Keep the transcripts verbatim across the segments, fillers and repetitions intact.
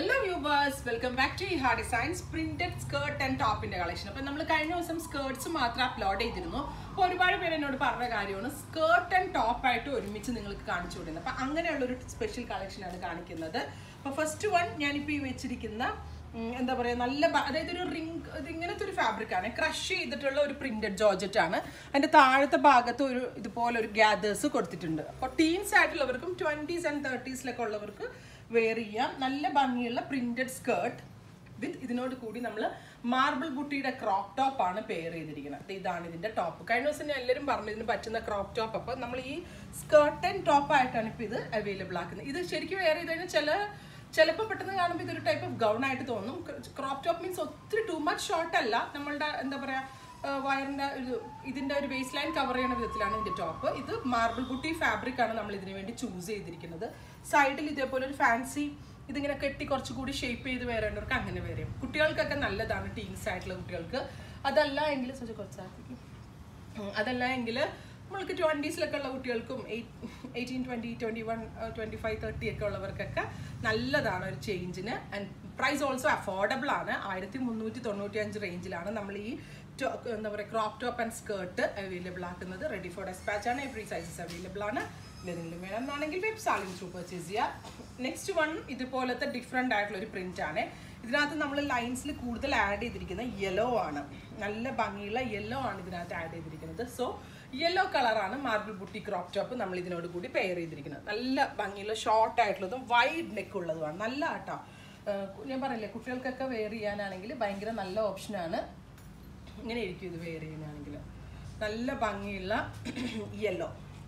Hello viewers, welcome back to Iha Designs printed skirt and top in the collection. അപ്പോൾ നമ്മൾ കഴിഞ്ഞ ദിവസം skirts മാത്രം അപ്ലോഡ് ചെയ്തിരുന്നു. അപ്പോൾ ഒരുപാട് പേര് എന്നോട് പറഞ്ഞ കാര്യമാണ് skirt and top ആയിട്ട് ഒരുമിച്ച് നിങ്ങൾക്ക് കാണിച്ചു കൊടുക്കുന്നത്. അപ്പോൾ അങ്ങനെയുള്ള ഒരു സ്പെഷ്യൽ കളക്ഷൻ ആണ് കാണിക്കുന്നത്. അപ്പോൾ ഫസ്റ്റ് വൺ ഞാൻ ഇപ്പോൾ ഈ വെച്ചിരിക്കുന്ന എന്താ പറയുക നല്ല അതായത് ഒരു റിംഗ് ഇങ്ങനത്തെ ഒരു ഫാബ്രിക് ആണ് ക്രഷ് ചെയ്തിട്ടുള്ള ഒരു പ്രിന്റഡ് ജോർജറ്റ് ആണ് അതിന്റെ താഴത്തെ ഭാഗത്ത് ഒരു ഇതുപോലെ ഒരു ഗ്യാദേഴ്സ് കൊടുത്തിട്ടുണ്ട് അപ്പോൾ ടീൻസ് ആയിട്ടുള്ളവർക്കും ട്വന്റീസ് ആൻഡ് തേർട്ടീസിലൊക്കെ ഉള്ളവർക്ക് വെയർ ചെയ്യാം നല്ല ഭംഗിയുള്ള പ്രിന്റഡ് സ്കേർട്ട് വിത്ത് ഇതിനോട് കൂടി നമ്മൾ മാർബിൾ ബുട്ടിയുടെ ക്രോപ്പ് ടോപ്പ് ആണ് പെയർ ചെയ്തിരിക്കുന്നത് ഇതാണ് ഇതിന്റെ ടോപ്പ് കഴിഞ്ഞ ദിവസം ഞാൻ എല്ലാവരും പറഞ്ഞു ഇതിന് പറ്റുന്ന ക്രോപ്പ് ടോപ്പ് അപ്പോൾ നമ്മൾ ഈ സ്കേർട്ട് ആൻഡ് ടോപ്പ് ആയിട്ടാണ് ഇപ്പോൾ ഇത് അവൈലബിൾ ആക്കുന്നത് ഇത് ശരിക്കും വെയർ ചെയ്ത് കഴിഞ്ഞാൽ ചില ചിലപ്പോൾ പെട്ടെന്ന് കാണുമ്പോൾ ഇതൊരു ടൈപ്പ് ഓഫ് ഗൗൺ ആയിട്ട് തോന്നും ക്രോപ്പ് ടോപ്പ് മീൻസ് ഒത്തിരി ടു മച്ച് ഷോർട്ട് അല്ല നമ്മളുടെ എന്താ പറയുക വയറിൻ്റെ ഒരു ഇതിൻ്റെ ഒരു ബേസ് ലൈൻ കവർ ചെയ്യുന്ന വിധത്തിലാണ് ഇതിൻ്റെ ടോപ്പ് ഇത് മാർബിൾ ബുട്ടി ഫാബ്രിക് ആണ് നമ്മൾ ഇതിന് വേണ്ടി ചൂസ് ചെയ്തിരിക്കുന്നത് സൈഡിൽ ഇതേപോലെ ഒരു ഫാൻസി ഇതിങ്ങനെ കെട്ടി കുറച്ചുകൂടി ഷേപ്പ് ചെയ്ത് വേറേണ്ടവർക്ക് അങ്ങനെ വരും കുട്ടികൾക്കൊക്കെ നല്ലതാണ് ടീൻസ് ആയിട്ടുള്ള കുട്ടികൾക്ക് അതല്ല എങ്കിൽ കുറച്ചാക്കി അതല്ല എങ്കിൽ നമ്മൾക്ക് ട്വൻറ്റീസിലൊക്കെ ഉള്ള കുട്ടികൾക്കും eight eighteen twenty twenty one twenty five thirty ഒക്കെ ഉള്ളവർക്കൊക്കെ നല്ലതാണ് ഒരു ചേഞ്ചിന് ആൻഡ് പ്രൈസ് ഓൾസോ അഫോർഡബിൾ ആണ് ആയിരത്തി മുന്നൂറ്റി തൊണ്ണൂറ്റി അഞ്ച് റേഞ്ചിലാണ് നമ്മൾ ഈ എന്താ പറയുക crop top and skirt available ആക്കുന്നത് റെഡി ഫോർ ഡെസ്പാച്ച് ആണ് എവറി സൈസസ് അവൈലബിൾ ആണ് എന്തെങ്കിലും വേണമെന്നാണെങ്കിൽ വെബ് സാലിംഗ് ത്രൂ പർച്ചേസ് ചെയ്യുക നെക്സ്റ്റ് വൺ ഇതുപോലത്തെ ഡിഫറെൻ്റ് ആയിട്ടുള്ള ഒരു പ്രിന്റ് ആണ് ഇതിനകത്ത് നമ്മൾ ലൈൻസിൽ കൂടുതൽ ആഡ് ചെയ്തിരിക്കുന്നത് യെല്ലോ ആണ് നല്ല ഭംഗിയുള്ള യെല്ലോ ആണ് ഇതിനകത്ത് ആഡ് ചെയ്തിരിക്കുന്നത് സോ യെല്ലോ കളറാണ് മാർബിൾ ബുട്ടി ക്രോപ്പ് ടോപ്പ് നമ്മൾ ഇതിനോട് കൂടി പെയർ ചെയ്തിരിക്കുന്നത് നല്ല ഭംഗിയുള്ള ഷോർട്ട് ആയിട്ടുള്ളതും വൈഡ് നെക്ക് ഉള്ളതുമാണ് നല്ല ആട്ടോ ഞാൻ പറയില്ലേ കുട്ടികൾക്കൊക്കെ വെയർ ചെയ്യാനാണെങ്കിൽ ഭയങ്കര നല്ല ഓപ്ഷനാണ് ഇങ്ങനെ ഇരിക്കും ഇത് വെയർ ചെയ്യാനാണെങ്കിൽ നല്ല ഭംഗിയുള്ള യെല്ലോ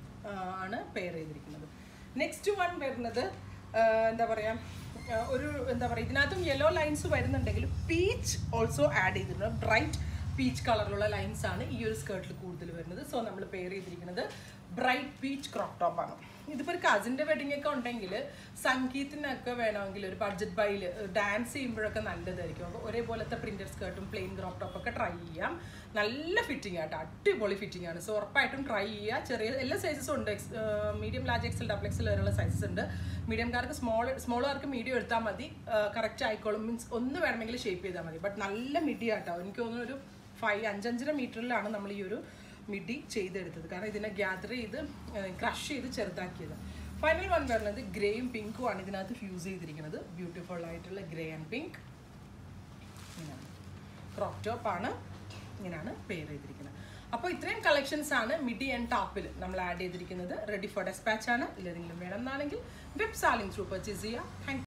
ആണ് പെയർ ചെയ്തിരിക്കുന്നത് നെക്സ്റ്റ് വൺ വരുന്നത് എന്താ പറയുക ഒരു എന്താ പറയുക ഇതിനകത്തും യെല്ലോ ലൈൻസ് വരുന്നുണ്ടെങ്കിൽ പീച്ച് ഓൾസോ ആഡ് ചെയ്തിട്ടുണ്ട് ബ്രൈറ്റ് പീച്ച് കളറിലുള്ള ലൈൻസ് ആണ് ഈ ഒരു സ്കേർട്ടിൽ കൂടുതൽ വരുന്നത് സോ നമ്മൾ പെയർ ചെയ്തിരിക്കുന്നത് ബ്രൈറ്റ് പീച്ച് ക്രോപ്പ് ടോപ്പാണ് ഇതിപ്പോൾ ഒരു കസിൻ്റെ വെഡിങ് ഒക്കെ ഉണ്ടെങ്കിൽ സംഗീതത്തിനൊക്കെ വേണമെങ്കിൽ ഒരു ബഡ്ജറ്റ് ബൈയിൽ ഡാൻസ് ചെയ്യുമ്പോഴൊക്കെ നല്ലതായിരിക്കും അപ്പോൾ ഒരേപോലത്തെ പ്രിന്റഡ് സ്കേർട്ടും പ്ലെയിൻ ക്രോപ്പ് ടോപ്പൊക്കെ ട്രൈ ചെയ്യാം നല്ല ഫിറ്റിംഗ് ആട്ടോ അടിപൊളി ഫിറ്റിംഗ് ആണ് സോ ഉറപ്പായിട്ടും ട്രൈ ചെയ്യുക ചെറിയ എല്ലാ സൈസസും ഉണ്ട് medium large XL double XL വരെയുള്ള സൈസസ് ഉണ്ട് മീഡിയംകാർക്ക് സ്മോൾ സ്മോളുകാർക്ക് മീഡിയം എടുത്താൽ മതി കറക്റ്റ് ആയിക്കോളും മീൻസ് ഒന്ന് വേണമെങ്കിൽ ഷേപ്പ് ചെയ്താൽ മതി ബട്ട് നല്ല മിഡി ആട്ടോ എനിക്ക് തോന്നുന്നു ഒരു ഫൈവ് അഞ്ചഞ്ചര മീറ്ററിലാണ് നമ്മൾ ഈ ഒരു മിഡി ചെയ്തെടുത്തത് കാരണം ഇതിനെ ഗ്യാദർ ചെയ്ത് ക്രഷ് ചെയ്ത് ചെറുതാക്കിയത് ഫൈനൽ വൺ വരുന്നത് ഗ്രേയും പിങ്കും ആണ് ഇതിനകത്ത് ഫ്യൂസ് ചെയ്തിരിക്കുന്നത് ബ്യൂട്ടിഫുൾ ആയിട്ടുള്ള ഗ്രേ ആൻഡ് പിങ്ക് ഇങ്ങനെയാണ് ക്രോപ്പ് ടോപ്പ് ആണ് ഇങ്ങനെയാണ് പെയർ ചെയ്തിരിക്കുന്നത് അപ്പോൾ ഇത്രയും കളക്ഷൻസ് ആണ് മിഡി ആൻഡ് ടോപ്പിൽ നമ്മൾ ആഡ് ചെയ്തിരിക്കുന്നത് റെഡി ഫോർ ഡെസ്പാച്ച് ആണ് ഇല്ലെങ്കിലും വേണമെന്നാണെങ്കിൽ വെബ് സാലിംഗ് ത്രൂ പർച്ചേസ് ചെയ്യുക താങ്ക്